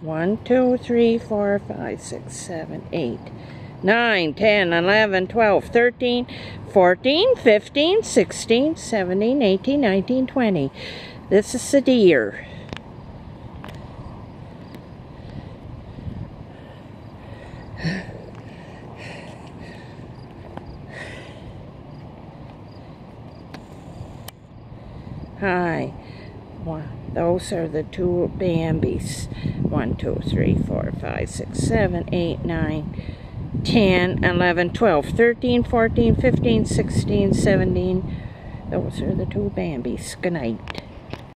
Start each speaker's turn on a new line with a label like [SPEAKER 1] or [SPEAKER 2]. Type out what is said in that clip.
[SPEAKER 1] 1, 2, 3, 4, 5, 6, 7, 8, 9, 10, 11, 12, 13, 14, 15, 16, 17, 18, 19, 20. This is a deer. Hi. Those are the two Bambis. 1, 2, 3, 4, 5, 6, 7, 8, 9, 10, 11, 12, 13, 14, 15, 16, 17. Those are the two Bambis. Good night.